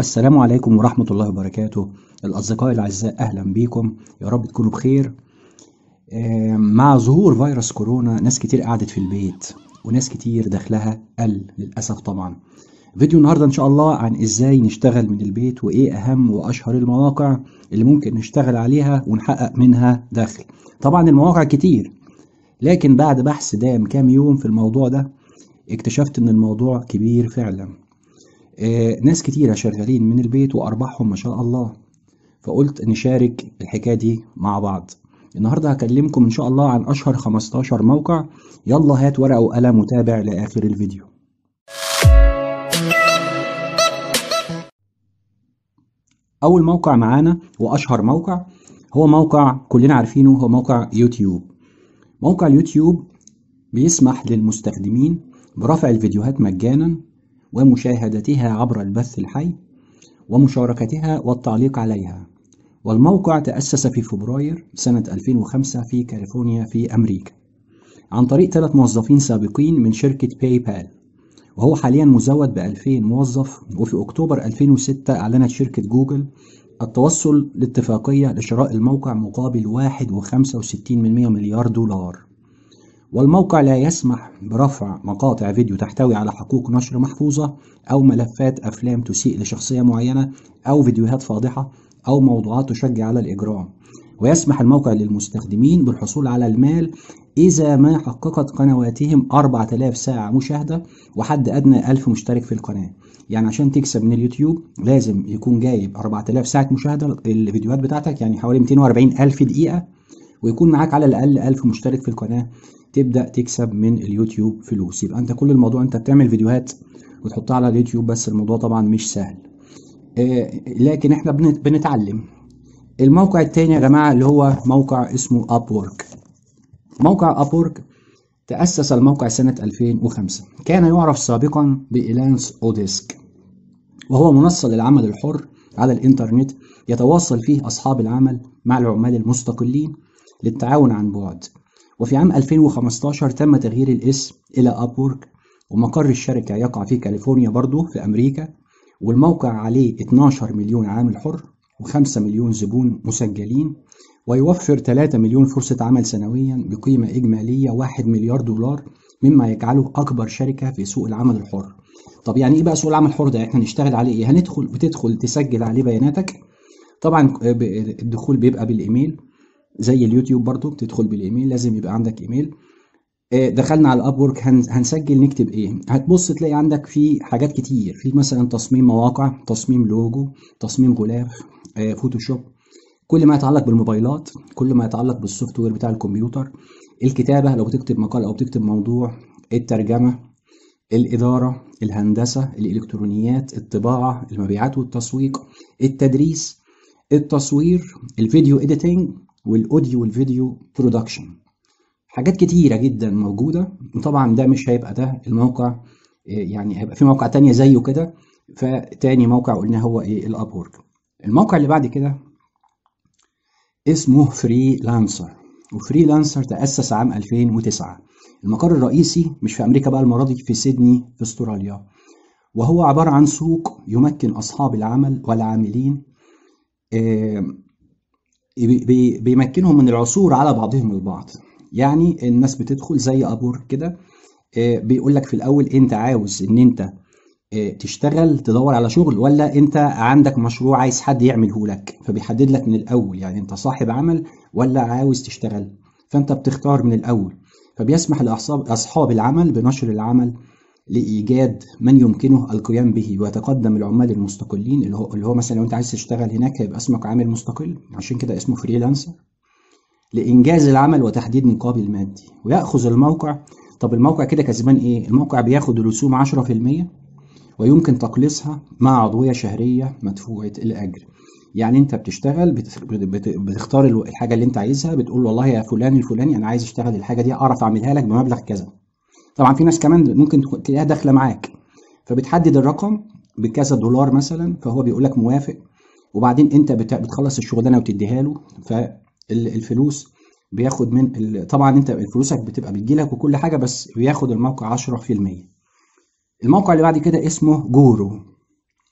السلام عليكم ورحمة الله وبركاته. الأصدقاء الأعزاء، أهلا بيكم، يا رب تكونوا بخير. مع ظهور فيروس كورونا ناس كتير قعدت في البيت وناس كتير دخلها قل للأسف. طبعا فيديو النهاردة إن شاء الله عن إزاي نشتغل من البيت وإيه أهم وأشهر المواقع اللي ممكن نشتغل عليها ونحقق منها دخل. طبعا المواقع كتير، لكن بعد بحث دام كام يوم في الموضوع ده اكتشفت إن الموضوع كبير فعلا. ناس كتيرة شغالين من البيت وأرباحهم ما شاء الله، فقلت نشارك الحكاية دي مع بعض. النهاردة هكلمكم إن شاء الله عن أشهر 15 موقع. يلا هات ورقة وقلم وتابع لآخر الفيديو. أول موقع معانا وأشهر موقع هو موقع كلنا عارفينه، هو موقع يوتيوب. موقع اليوتيوب بيسمح للمستخدمين برفع الفيديوهات مجانا ومشاهدتها عبر البث الحي ومشاركتها والتعليق عليها. والموقع تأسس في فبراير سنة 2005 في كاليفورنيا في أمريكا عن طريق 3 موظفين سابقين من شركة باي بال، وهو حاليا مزود ب2000 موظف. وفي أكتوبر 2006 أعلنت شركة جوجل التوصل لاتفاقية لشراء الموقع مقابل 1.65 مليار دولار. والموقع لا يسمح برفع مقاطع فيديو تحتوي على حقوق نشر محفوظة أو ملفات أفلام تسيء لشخصية معينة أو فيديوهات فاضحة أو موضوعات تشجع على الإجرام. ويسمح الموقع للمستخدمين بالحصول على المال إذا ما حققت قنواتهم 4000 ساعة مشاهدة وحد أدنى 1000 مشترك في القناة. يعني عشان تكسب من اليوتيوب لازم يكون جايب 4000 ساعة مشاهدة الفيديوهات بتاعتك، يعني حوالي 240 ألف دقيقة، ويكون معاك على الأقل 1000 مشترك في القناة، تبدأ تكسب من اليوتيوب فلوس. يبقى انت كل الموضوع انت بتعمل فيديوهات وتحطها على اليوتيوب، بس الموضوع طبعا مش سهل. لكن احنا بنتعلم. الموقع التاني يا جماعة اللي هو موقع اسمه أبورك. موقع أبورك تأسس الموقع سنة 2005. كان يعرف سابقا بإيلانس أوديسك، وهو منصة للعمل الحر على الإنترنت يتواصل فيه أصحاب العمل مع العمال المستقلين للتعاون عن بعد. وفي عام 2015 تم تغيير الاسم إلى أبورك، ومقر الشركة يقع في كاليفورنيا برضو في أمريكا. والموقع عليه 12 مليون عامل حر و5 مليون زبون مسجلين، ويوفر 3 مليون فرصة عمل سنويا بقيمة إجمالية 1 مليار دولار، مما يجعله أكبر شركة في سوق العمل الحر. طب يعني إيه بقى سوق العمل الحر ده؟ إحنا نشتغل عليه إيه؟ بتدخل تسجل عليه بياناتك. طبعا الدخول بيبقى بالإيميل زي اليوتيوب، برضو بتدخل بالإيميل، لازم يبقى عندك إيميل. دخلنا على الابورك، هنسجل نكتب ايه؟ هتبص تلاقي عندك في حاجات كتير، في مثلا تصميم مواقع، تصميم لوجو، تصميم غلاف، فوتوشوب، كل ما يتعلق بالموبايلات، كل ما يتعلق بالسوفت وير بتاع الكمبيوتر، الكتابة لو بتكتب مقال او بتكتب موضوع، الترجمة، الإدارة، الهندسة، الإلكترونيات، الطباعة، المبيعات والتسويق، التدريس، التصوير، الفيديو إديتنج، والأوديو والفيديو برودكشن. حاجات كتيرة جدا موجودة. طبعا ده مش هيبقى ده الموقع، يعني هيبقى في موقع تانية زيه كده. فتاني موقع قلنا هو ايه؟ الابورك. الموقع اللي بعد كده اسمه فريلانسر. وفريلانسر تأسس عام 2009. المقر الرئيسي مش في أمريكا بقى المرة دي، في سيدني في استراليا. وهو عبارة عن سوق يمكن أصحاب العمل والعاملين، بيمكنهم من العثور على بعضهم البعض. يعني الناس بتدخل زي ابور كده، بيقول لك في الاول انت عاوز ان انت تشتغل تدور على شغل، ولا انت عندك مشروع عايز حد يعمله لك، فبيحدد لك من الاول يعني انت صاحب عمل ولا عاوز تشتغل، فانت بتختار من الاول. فبيسمح لاصحاب العمل بنشر العمل لإيجاد من يمكنه القيام به، ويتقدم العمال المستقلين اللي هو مثلا لو أنت عايز تشتغل هناك هيبقى اسمك عامل مستقل، عشان كده اسمه فريلانسر، لإنجاز العمل وتحديد مقابل مادي. ويأخذ الموقع، طب الموقع كده كسبان إيه؟ الموقع بياخد رسوم 10%، ويمكن تقليصها مع عضوية شهرية مدفوعة الأجر. يعني أنت بتشتغل، بتختار الحاجة اللي أنت عايزها، بتقول والله يا فلان الفلاني أنا عايز أشتغل الحاجة دي، أعرف أعملها لك بمبلغ كذا. طبعا في ناس كمان ممكن تلاقيها داخله معاك، فبتحدد الرقم بكذا دولار مثلا، فهو بيقول لك موافق، وبعدين انت بتخلص الشغلانه وتديها له. فالفلوس بياخد طبعا انت فلوسك بتبقى بتجيلك وكل حاجه، بس بياخد الموقع 10%. الموقع اللي بعد كده اسمه جورو.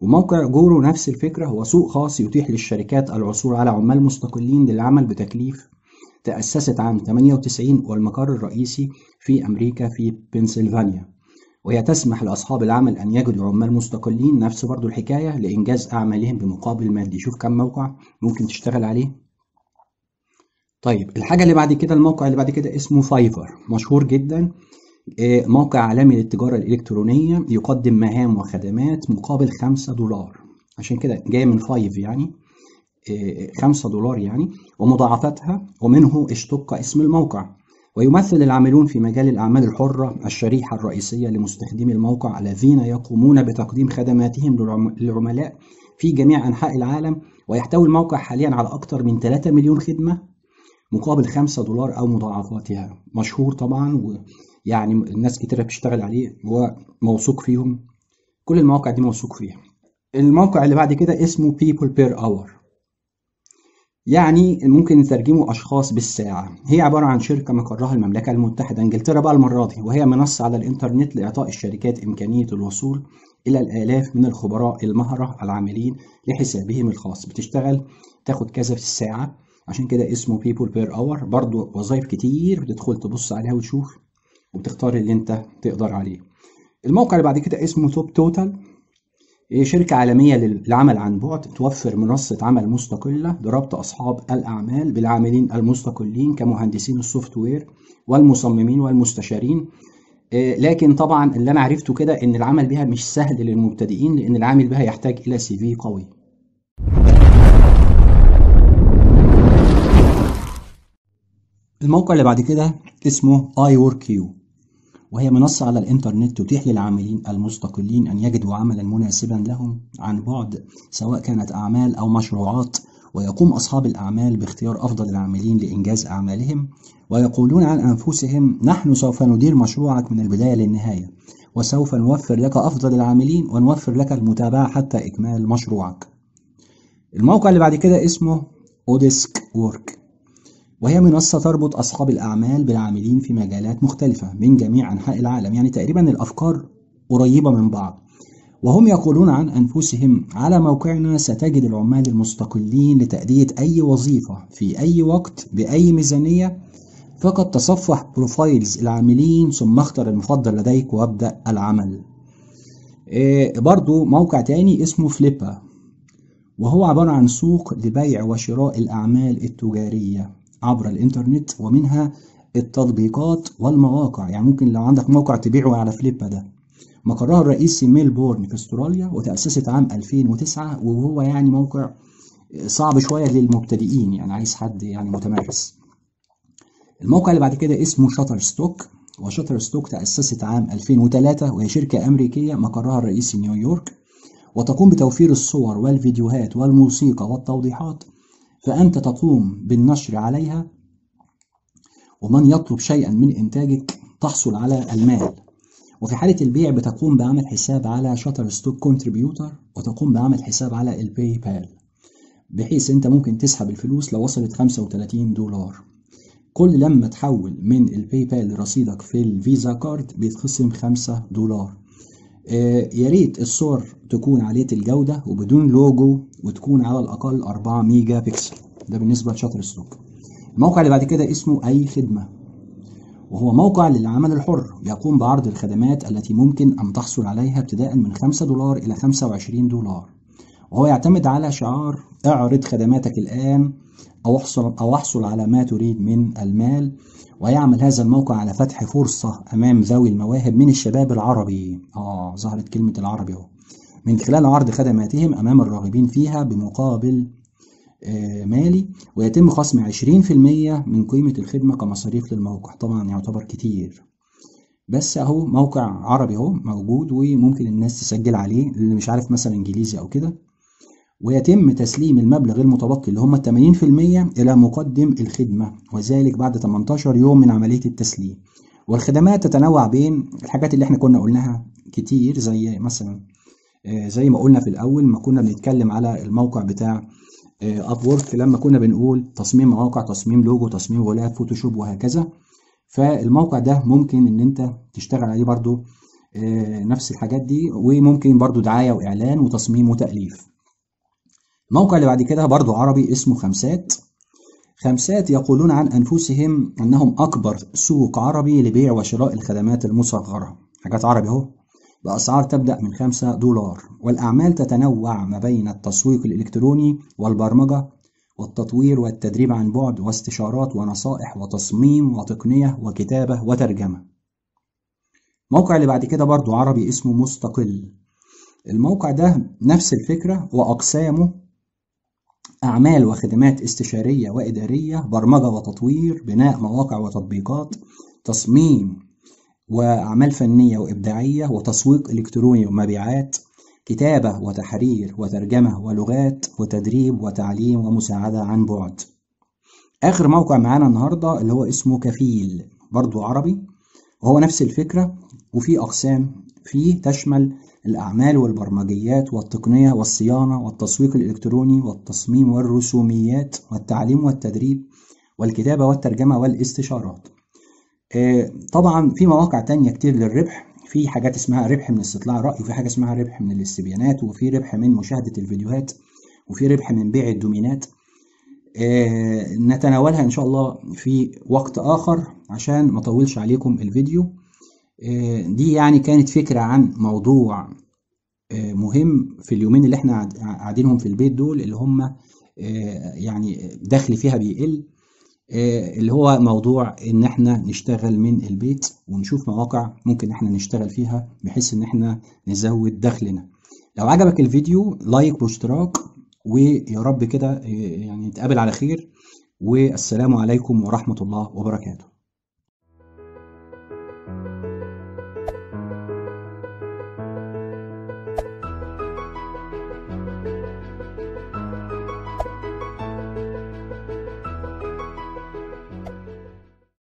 وموقع جورو نفس الفكرة، هو سوق خاص يتيح للشركات العثور على عمال مستقلين للعمل بتكليف. تأسست عام 98 والمقر الرئيسي في أمريكا في بنسلفانيا، وهي تسمح لأصحاب العمل أن يجدوا عمال مستقلين نفس برضو الحكاية لإنجاز أعمالهم بمقابل مادي. شوف كم موقع ممكن تشتغل عليه. طيب الحاجة اللي بعد كده، الموقع اللي بعد كده اسمه فايفر، مشهور جدا. موقع عالمي للتجارة الإلكترونية يقدم مهام وخدمات مقابل $5، عشان كده جاي من فايف يعني $5 يعني، ومضاعفتها، ومنه اشتق اسم الموقع. ويمثل العاملون في مجال الأعمال الحرة الشريحة الرئيسية لمستخدمي الموقع الذين يقومون بتقديم خدماتهم للعملاء في جميع أنحاء العالم. ويحتوي الموقع حاليا على أكثر من 3 مليون خدمة مقابل $5 أو مضاعفاتها. مشهور طبعا، ويعني الناس كتير بتشتغل عليه وموثوق فيهم، كل المواقع دي موثوق فيها. الموقع اللي بعد كده اسمه people per hour، يعني ممكن نترجمه أشخاص بالساعة. هي عبارة عن شركة مقرها المملكة المتحدة، إنجلترا بقى المرة دي، وهي منصة على الإنترنت لإعطاء الشركات إمكانية الوصول إلى الآلاف من الخبراء المهرة العاملين لحسابهم الخاص. بتشتغل تاخد كذا في الساعة، عشان كده اسمه people per hour. برضو وظائف كتير بتدخل تبص عليها وتشوف وبتختار اللي انت تقدر عليه. الموقع اللي بعد كده اسمه توب توتال، شركة عالمية للعمل عن بعد، توفر منصة عمل مستقلة لربط أصحاب الأعمال بالعاملين المستقلين كمهندسين السوفت وير والمصممين والمستشارين. لكن طبعا اللي أنا عرفته كده إن العمل بها مش سهل للمبتدئين، لأن العامل بها يحتاج إلى CV قوي. الموقع اللي بعد كده اسمه iWorkU، وهي منصة على الإنترنت تتيح للعاملين المستقلين أن يجدوا عملا مناسبا لهم عن بعد، سواء كانت أعمال أو مشروعات. ويقوم أصحاب الأعمال باختيار أفضل العاملين لإنجاز أعمالهم، ويقولون عن أنفسهم: نحن سوف ندير مشروعك من البداية للنهاية، وسوف نوفر لك أفضل العاملين ونوفر لك المتابعة حتى إكمال مشروعك. الموقع اللي بعد كده اسمه أوديسك وورك، وهي منصة تربط أصحاب الأعمال بالعاملين في مجالات مختلفة من جميع أنحاء العالم، يعني تقريبا الأفكار قريبة من بعض. وهم يقولون عن أنفسهم: على موقعنا ستجد العمال المستقلين لتأدية أي وظيفة في أي وقت بأي ميزانية، فقط تصفح بروفايلز العاملين ثم اختر المفضل لديك وابدأ العمل. برضو موقع تاني اسمه فليبا، وهو عبارة عن سوق لبيع وشراء الأعمال التجارية عبر الإنترنت، ومنها التطبيقات والمواقع. يعني ممكن لو عندك موقع تبيعه على فليبا ده. مقرها الرئيسي ميلبورن في استراليا، وتأسست عام 2009، وهو يعني موقع صعب شوية للمبتدئين، يعني عايز حد يعني متمرس. الموقع اللي بعد كده اسمه شاتر ستوك، وشاتر ستوك تأسست عام 2003، وهي شركة أمريكية مقرها الرئيسي نيويورك، وتقوم بتوفير الصور والفيديوهات والموسيقى والتوضيحات، فأنت تقوم بالنشر عليها، ومن يطلب شيئا من إنتاجك تحصل على المال. وفي حالة البيع بتقوم بعمل حساب على شاتر ستوك كونتريبيوتر، وتقوم بعمل حساب على الباي بال، بحيث انت ممكن تسحب الفلوس لو وصلت $35. كل لما تحول من الباي بال لرصيدك في الفيزا كارد بيتخصم $5. يا ريت الصور تكون عالية الجودة وبدون لوجو، وتكون على الأقل 4 ميجا بكسل. ده بالنسبة لشاتر ستوك. الموقع اللي بعد كده اسمه أي خدمة، وهو موقع للعمل الحر، يقوم بعرض الخدمات التي ممكن أن تحصل عليها ابتداء من $5 إلى $25، وهو يعتمد على شعار: اعرض خدماتك الآن أو احصل على ما تريد من المال. ويعمل هذا الموقع على فتح فرصة أمام ذوي المواهب من الشباب العربي، ظهرت كلمة العربي اهو، من خلال عرض خدماتهم أمام الراغبين فيها بمقابل مالي، ويتم خصم 20% من قيمة الخدمة كمصاريف للموقع. طبعا يعتبر كتير، بس اهو موقع عربي اهو موجود، وممكن الناس تسجل عليه اللي مش عارف مثلا انجليزي او كده. ويتم تسليم المبلغ المتبقي اللي هم 80% إلى مقدم الخدمة، وذلك بعد 18 يوم من عملية التسليم. والخدمات تتنوع بين الحاجات اللي احنا كنا قلناها كتير، زي مثلا زي ما قلنا في الأول ما كنا بنتكلم على الموقع بتاع أبورك، لما كنا بنقول تصميم مواقع، تصميم لوجو، تصميم غلاف، فوتوشوب، وهكذا. فالموقع ده ممكن ان انت تشتغل عليه برضو نفس الحاجات دي، وممكن برضو دعاية وإعلان وتصميم وتأليف. الموقع اللي بعد كده برضو عربي اسمه خمسات. خمسات يقولون عن أنفسهم أنهم أكبر سوق عربي لبيع وشراء الخدمات المصغرة، حاجات عربي أهو، بأسعار تبدأ من $5، والأعمال تتنوع ما بين التسويق الإلكتروني والبرمجة والتطوير والتدريب عن بعد واستشارات ونصائح وتصميم وتقنية وكتابة وترجمة. الموقع اللي بعد كده برضو عربي اسمه مستقل. الموقع ده نفس الفكرة وأقسامه أعمال وخدمات استشارية وإدارية، برمجة وتطوير، بناء مواقع وتطبيقات، تصميم وأعمال فنية وإبداعية، وتسويق إلكتروني ومبيعات، كتابة وتحرير وترجمة ولغات وتدريب وتعليم ومساعدة عن بعد. آخر موقع معانا النهاردة اللي هو اسمه كفيل، برضو عربي، وهو نفس الفكرة، وفي أقسام فيه تشمل الأعمال والبرمجيات والتقنية والصيانة والتسويق الإلكتروني والتصميم والرسوميات والتعليم والتدريب والكتابة والترجمة والاستشارات. طبعا في مواقع تانية كتير للربح، في حاجات اسمها ربح من استطلاع رأي، وفي حاجة اسمها ربح من الاستبيانات، وفي ربح من مشاهدة الفيديوهات، وفي ربح من بيع الدومينات. نتناولها إن شاء الله في وقت آخر عشان ما أطولش عليكم الفيديو. دي يعني كانت فكرة عن موضوع مهم في اليومين اللي احنا قاعدينهم في البيت دول، اللي هم يعني دخل فيها بيقل، اللي هو موضوع ان احنا نشتغل من البيت ونشوف مواقع ممكن احنا نشتغل فيها بحيث ان احنا نزود دخلنا. لو عجبك الفيديو لايك واشتراك، ويا رب كده يعني نتقابل على خير، والسلام عليكم ورحمة الله وبركاته.